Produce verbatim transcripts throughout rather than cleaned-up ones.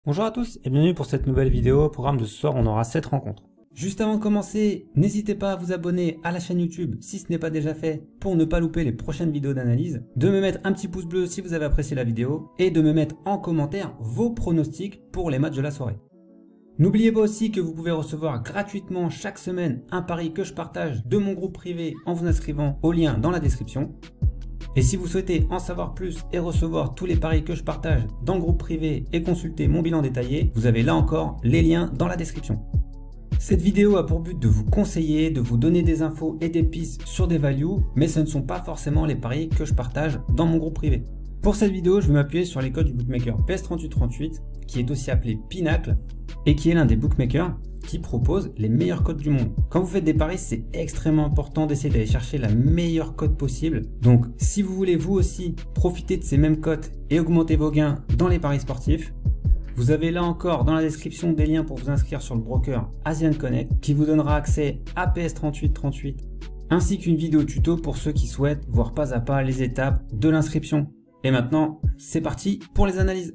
Bonjour à tous et bienvenue pour cette nouvelle vidéo. Au programme de ce soir, on aura sept rencontres. Juste avant de commencer, n'hésitez pas à vous abonner à la chaîne YouTube si ce n'est pas déjà fait pour ne pas louper les prochaines vidéos d'analyse, de me mettre un petit pouce bleu si vous avez apprécié la vidéo et de me mettre en commentaire vos pronostics pour les matchs de la soirée. N'oubliez pas aussi que vous pouvez recevoir gratuitement chaque semaine un pari que je partage de mon groupe privé en vous inscrivant au lien dans la description. Et si vous souhaitez en savoir plus et recevoir tous les paris que je partage dans le groupe privé et consulter mon bilan détaillé, vous avez là encore les liens dans la description. Cette vidéo a pour but de vous conseiller, de vous donner des infos et des pistes sur des values, mais ce ne sont pas forcément les paris que je partage dans mon groupe privé. Pour cette vidéo, je vais m'appuyer sur les codes du bookmaker P E S trente-huit trente-huit, qui est aussi appelé Pinacle, et qui est l'un des bookmakers qui propose les meilleurs codes du monde. Quand vous faites des paris, c'est extrêmement important d'essayer d'aller chercher la meilleure cote possible. Donc, si vous voulez vous aussi profiter de ces mêmes cotes et augmenter vos gains dans les paris sportifs, vous avez là encore dans la description des liens pour vous inscrire sur le broker Asian Connect qui vous donnera accès à P E S trente-huit trente-huit ainsi qu'une vidéo tuto pour ceux qui souhaitent voir pas à pas les étapes de l'inscription. Et maintenant, c'est parti pour les analyses.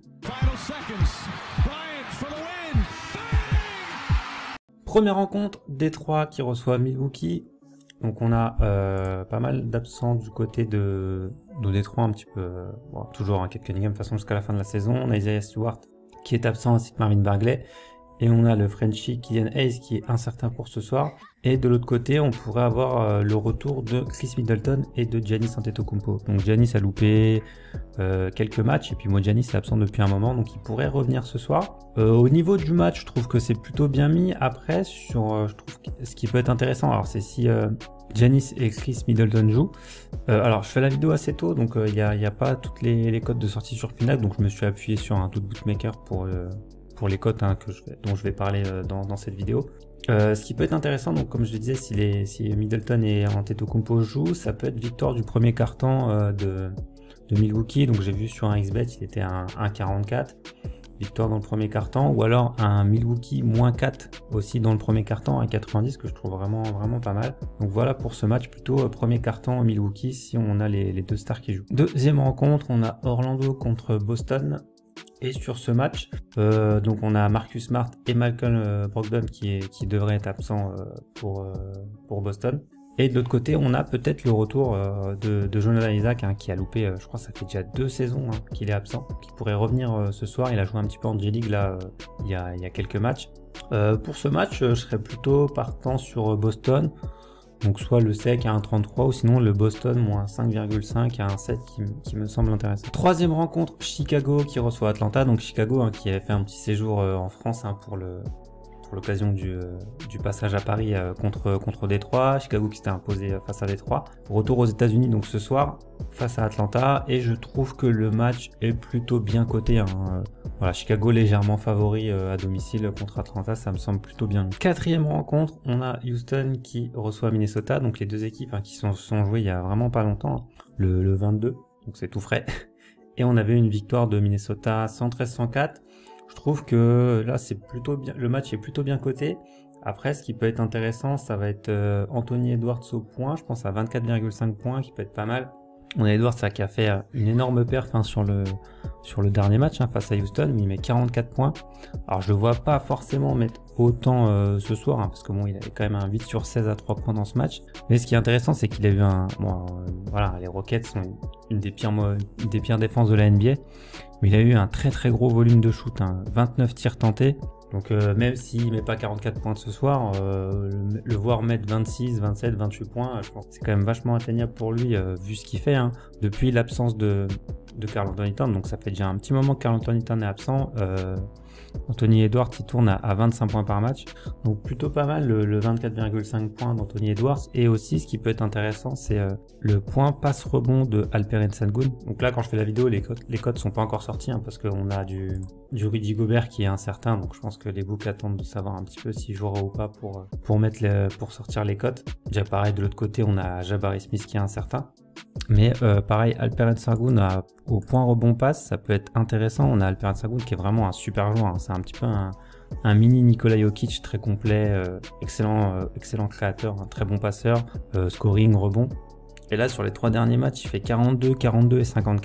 Première rencontre, Détroit qui reçoit Milwaukee. Donc on a euh, pas mal d'absents du côté de, de Détroit, un petit peu, euh, bon, toujours un Cade Cunningham de toute façon jusqu'à la fin de la saison. On a Isaiah Stewart qui est absent ainsi que Marvin Bagley. Et on a le Frenchie Killian Hayes qui est incertain pour ce soir. Et de l'autre côté, on pourrait avoir euh, le retour de Chris Middleton et de Giannis Antetokounmpo. Donc Giannis a loupé euh, quelques matchs et puis moi Giannis est absent depuis un moment, donc il pourrait revenir ce soir. Euh, au niveau du match, je trouve que c'est plutôt bien mis. Après, sur, euh, je trouve que ce qui peut être intéressant, alors c'est si euh, Giannis et Chris Middleton jouent. Euh, alors je fais la vidéo assez tôt, donc il euh, n'y a, y a pas toutes les, les codes de sortie sur Pinacle, donc je me suis appuyé sur un tout bookmaker pour euh, pour les cotes hein, que je vais, dont je vais parler euh, dans, dans cette vidéo. Euh, ce qui peut être intéressant, donc comme je le disais, si, les, si Middleton et Antetokounmpo jouent, ça peut être victoire du premier quart-temps euh, de, de Milwaukee. Donc j'ai vu sur un X bet, il était à un un quarante-quatre, victoire dans le premier quart-temps, ou alors un Milwaukee moins quatre aussi dans le premier quart-temps, un quatre-vingt-dix que je trouve vraiment vraiment pas mal. Donc voilà pour ce match plutôt euh, premier quart-temps Milwaukee si on a les, les deux stars qui jouent. Deuxième rencontre, on a Orlando contre Boston. Et sur ce match, euh, donc on a Marcus Smart et Malcolm euh, Brogdon qui, est, qui devraient être absents euh, pour, euh, pour Boston. Et de l'autre côté, on a peut-être le retour euh, de, de Jonathan Isaac hein, qui a loupé, euh, je crois que ça fait déjà deux saisons hein, qu'il est absent, qui pourrait revenir euh, ce soir. Il a joué un petit peu en G-League là, euh, il, y a, il y a quelques matchs. Euh, pour ce match, je serais plutôt partant sur Boston. Donc soit le sec à un trente-trois ou sinon le Boston moins cinq virgule cinq à un sept qui, qui me semble intéressant. Troisième rencontre, Chicago qui reçoit Atlanta. Donc Chicago hein, qui avait fait un petit séjour euh, en France hein, pour le pour l'occasion du, euh, du passage à Paris euh, contre, contre Détroit. Chicago qui s'était imposé euh, face à Détroit. Retour aux États-Unis donc ce soir face à Atlanta et je trouve que le match est plutôt bien coté. Hein. Voilà, Chicago légèrement favori euh, à domicile contre Atlanta, ça me semble plutôt bien. Quatrième rencontre, on a Houston qui reçoit Minnesota, donc les deux équipes hein, qui sont, sont jouées il y a vraiment pas longtemps, le, le vingt-deux, donc c'est tout frais. Et on avait une victoire de Minnesota cent treize à cent quatre. Je trouve que là c'est plutôt bien, le match est plutôt bien coté. Après, ce qui peut être intéressant, ça va être euh, Anthony Edwards au point, je pense à vingt-quatre virgule cinq points, qui peut être pas mal. On a Edwards ça, qui a fait une énorme perf hein, sur, le, sur le dernier match hein, face à Houston, où il met quarante-quatre points. Alors je le vois pas forcément mettre autant euh, ce soir, hein, parce que bon, il avait quand même un huit sur seize à trois points dans ce match. Mais ce qui est intéressant, c'est qu'il a eu un... Bon, euh, voilà, les Rockets sont une, une, des pires, une des pires défenses de la N B A, mais il a eu un très très gros volume de shoot, hein, vingt-neuf tirs tentés. Donc euh, même s'il met pas quarante-quatre points ce soir, euh, le, le voir mettre vingt-six, vingt-sept, vingt-huit points, je pense que c'est quand même vachement atteignable pour lui euh, vu ce qu'il fait hein, depuis l'absence de, de Karl Anthony Towns. Donc ça fait déjà un petit moment que Karl Anthony Towns est absent. Euh, Anthony Edwards il tourne à, à vingt-cinq points par match, donc plutôt pas mal le, le vingt-quatre virgule cinq points d'Anthony Edwards. Et aussi ce qui peut être intéressant, c'est euh, le point passe rebond de Alperen Sengun. Donc là quand je fais la vidéo, les codes, les codes sont pas encore sortis hein, parce qu'on a du, du Rudy Gobert qui est incertain, donc je pense que les books attendent de savoir un petit peu s'il jouera ou pas pour, pour, mettre les, pour sortir les cotes. Déjà pareil, de l'autre côté on a Jabari Smith qui est incertain. Mais euh, pareil, Alperen Sengun a, au point rebond passe, ça peut être intéressant. On a Alperen Sengun qui est vraiment un super joueur, hein. C'est un petit peu un, un mini Nikola Jokic très complet, euh, excellent, euh, excellent créateur, un très bon passeur, euh, scoring, rebond. Et là sur les trois derniers matchs, il fait quarante-deux, quarante-deux et cinquante-quatre.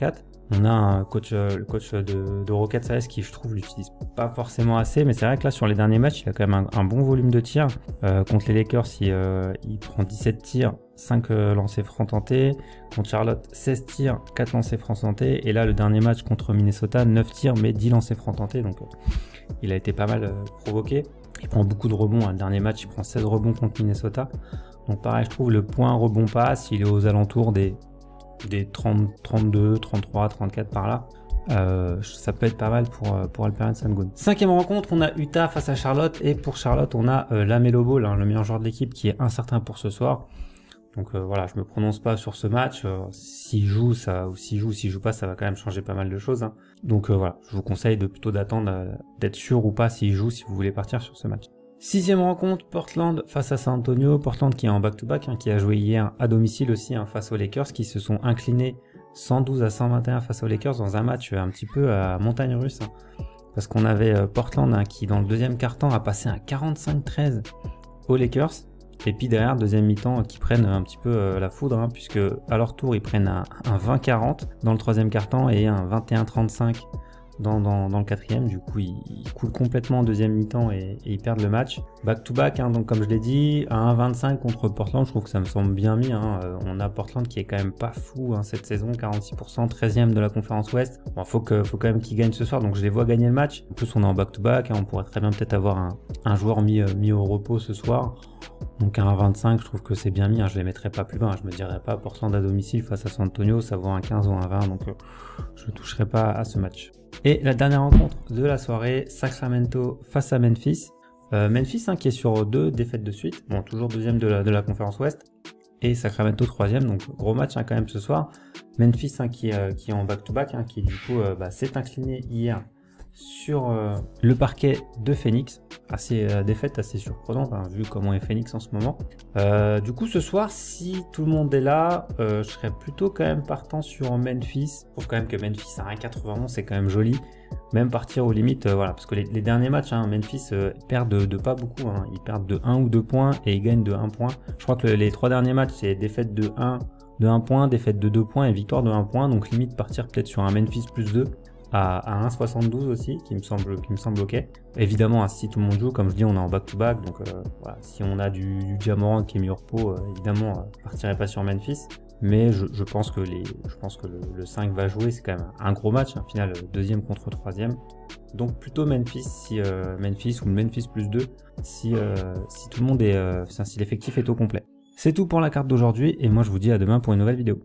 On a un coach, euh, le coach de, de Rockets A S qui, je trouve, l'utilise pas forcément assez, mais c'est vrai que là, sur les derniers matchs, il a quand même un, un bon volume de tirs. Euh, contre les Lakers, il, euh, il prend dix-sept tirs, cinq euh, lancers francs tentés. Contre Charlotte, seize tirs, quatre lancers francs tentés. Et là, le dernier match contre Minnesota, neuf tirs, mais dix lancers francs tentés. Donc, euh, il a été pas mal euh, provoqué. Il prend beaucoup de rebonds. Hein. Le dernier match, il prend seize rebonds contre Minnesota. Donc, pareil, je trouve le point rebond passe, il est aux alentours des des trente, trente-deux, trente-trois, trente-quatre par là. Euh, ça peut être pas mal pour, pour Alperen Sengun. Cinquième rencontre, on a Utah face à Charlotte. Et pour Charlotte, on a euh, LaMelo Ball, hein, le meilleur joueur de l'équipe, qui est incertain pour ce soir. Donc euh, voilà, je me prononce pas sur ce match. Euh, s'il joue, ça, ou s'il joue, ou s'il joue pas, ça va quand même changer pas mal de choses. Hein. Donc euh, voilà, je vous conseille de plutôt d'attendre, euh, d'être sûr ou pas s'il joue, si vous voulez partir sur ce match. Sixième rencontre, Portland face à San Antonio. Portland qui est en back-to-back, hein, qui a joué hier à domicile aussi hein, face aux Lakers, qui se sont inclinés cent douze à cent vingt et un face aux Lakers dans un match un petit peu à montagne russe. Hein, parce qu'on avait euh, Portland hein, qui, dans le deuxième quart-temps, a passé un quarante-cinq treize aux Lakers. Et puis derrière, deuxième mi-temps, euh, qui prennent un petit peu euh, la foudre, hein, puisque à leur tour, ils prennent un, un vingt quarante dans le troisième quart-temps et un vingt et un trente-cinq Dans, dans, dans le quatrième. Du coup, ils, ils coulent complètement en deuxième mi-temps et, et ils perdent le match. Back-to-back, hein, donc comme je l'ai dit, à un vingt-cinq contre Portland, je trouve que ça me semble bien mis. Hein. Euh, on a Portland qui est quand même pas fou hein, cette saison, quarante-six pour cent, treizième de la conférence Ouest. Bon, faut, que, faut quand même qu'ils gagnent ce soir, donc je les vois gagner le match. En plus, on est en back-to-back, hein, on pourrait très bien peut-être avoir un, un joueur mis, euh, mis au repos ce soir. Donc à un vingt-cinq, je trouve que c'est bien mis, hein. Je les mettrai pas plus bas, hein. Je me dirais pas Portland à domicile face à San Antonio, ça vaut un quinze ou un vingt, donc euh, je ne toucherai pas à ce match. Et la dernière rencontre de la soirée, Sacramento face à Memphis. Euh, Memphis hein, qui est sur deux défaites de suite, bon toujours deuxième de la, de la conférence Ouest, et Sacramento troisième, donc gros match hein, quand même ce soir. Memphis hein, qui, euh, qui est en back-to-back, hein, qui du coup euh, bah, s'est incliné hier sur euh, le parquet de Phoenix. Assez euh, défaite assez surprenante hein, vu comment est Phoenix en ce moment. Euh, du coup ce soir, si tout le monde est là, euh, je serais plutôt quand même partant sur Memphis. Je trouve quand même que Memphis à un quatre-vingt-onze c'est quand même joli. Même partir aux limites, euh, voilà, parce que les, les derniers matchs, hein, Memphis euh, perdent de, de pas beaucoup, hein, ils perdent de un ou deux points et ils gagnent de un point. Je crois que le, les trois derniers matchs c'est défaite de un, de un point, défaite de deux points et victoire de un point, donc limite partir peut-être sur un Memphis plus deux. À, à un soixante-douze aussi, qui me semble, qui me semble ok. Évidemment, hein, si tout le monde joue, comme je dis, on est en back-to-back, donc euh, voilà, si on a du, du Ja Morant qui est mis au repos, euh, évidemment, euh, je partirai pas sur Memphis. Mais je, je pense que, les, je pense que le, le cinq va jouer, c'est quand même un gros match, hein, final deuxième contre troisième. Donc plutôt Memphis, si, euh, Memphis ou Memphis plus deux, si, euh, si tout le monde est, euh, si l'effectif est au complet. C'est tout pour la carte d'aujourd'hui, et moi je vous dis à demain pour une nouvelle vidéo.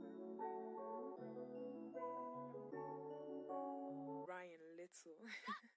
Ryan Little.